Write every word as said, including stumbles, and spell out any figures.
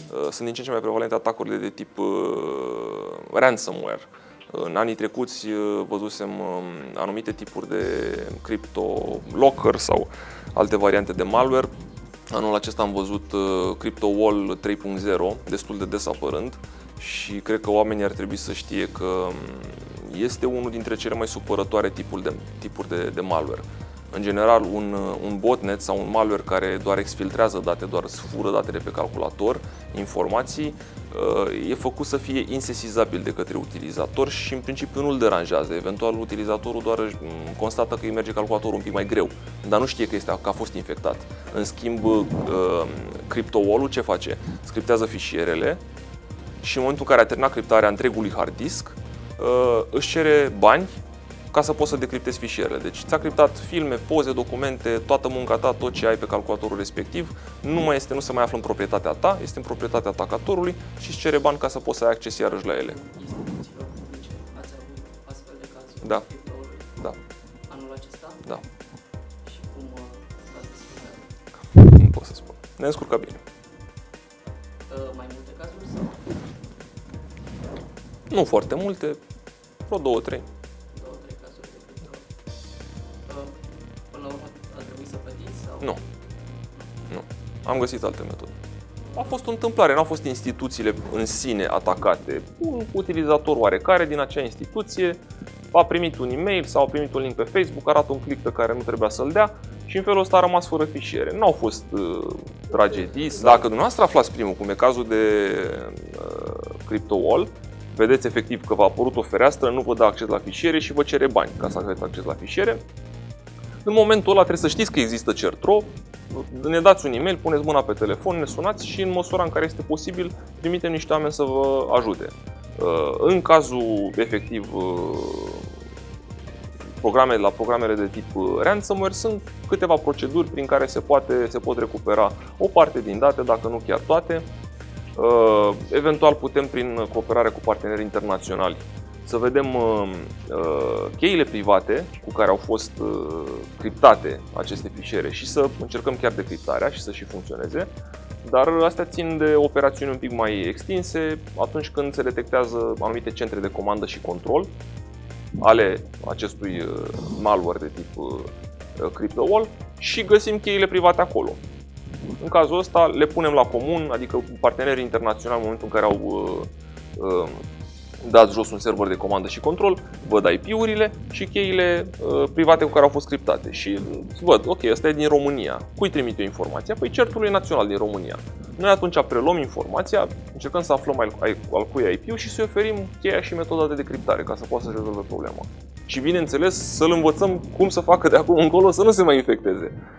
Sunt din ce în ce mai prevalente atacurile de tip ransomware. În anii trecuți văzusem anumite tipuri de crypto locker sau alte variante de malware. Anul acesta am văzut CryptoWall trei punct zero destul de des apărând și cred că oamenii ar trebui să știe că este unul dintre cele mai supărătoare tipuri de, tipuri de, de malware. În general, un, un botnet sau un malware care doar exfiltrează date, doar fură datele pe calculator, informații, e făcut să fie insesizabil de către utilizator și în principiu nu îl deranjează. Eventual, utilizatorul doar constată că îi merge calculatorul un pic mai greu, dar nu știe că, este, că a fost infectat. În schimb, CryptoWall-ul ce face? Scriptează fișierele și în momentul în care a terminat criptarea întregului hard disk, își cere bani ca să poți să decriptezi fișierele. Deci ți-a criptat filme, poze, documente, toată munca ta, tot ce ai pe calculatorul respectiv, nu mai este, nu se mai află în proprietatea ta, este în proprietatea atacatorului și îți cere bani ca să poți să ai acces iarăși la ele. Instituțiilor publice, ați avut astfel de cazuri? Da. Da. Anul acesta? Da. Și cum v-ați descurcat? Nu pot să spun. Ne-am descurcat bine. Mai multe cazuri sau? Nu foarte multe, vreo două, trei. Până la urmă a trebuit să plătiți? Sau? Nu. Nu. Am găsit alte metode. A fost o întâmplare, nu au fost instituțiile în sine atacate. Un utilizator oarecare din acea instituție a primit un e-mail sau a primit un link pe Facebook, arată un click pe care nu trebuia să-l dea și în felul ăsta a rămas fără fișiere. Nu au fost uh, tragedii. Dacă dumneavoastră aflați primul, cum e cazul de uh, CryptoWall, vedeți efectiv că v-a apărut o fereastră, nu vă dă acces la fișiere și vă cere bani ca să aveți acces la fișiere. În momentul ăla trebuie să știți că există CERT-ro, ne dați un e-mail, puneți mâna pe telefon, ne sunați și în măsura în care este posibil trimitem niște oameni să vă ajute. În cazul efectiv programe, la programele de tip ransomware sunt câteva proceduri prin care se, poate, se pot recupera o parte din date, dacă nu chiar toate. Eventual putem, prin cooperare cu parteneri internaționali, să vedem uh, cheile private cu care au fost uh, criptate aceste fișiere și să încercăm chiar decriptarea și să și funcționeze. Dar astea țin de operațiuni un pic mai extinse atunci când se detectează anumite centre de comandă și control ale acestui uh, malware de tip uh, CryptoWall și găsim cheile private acolo. În cazul ăsta le punem la comun, adică partenerii internaționali în momentul în care au uh, uh, dați jos un server de comandă și control, văd I P-urile și cheile uh, private cu care au fost criptate și văd, ok, ăsta e din România. Cui trimite informația? Păi certului național din România. Noi atunci preluăm informația, încercăm să aflăm al, al cui I P-ul și să-i oferim cheia și metoda de decriptare ca să poată să rezolve problema. Și bineînțeles să-l învățăm cum să facă de acum încolo să nu se mai infecteze.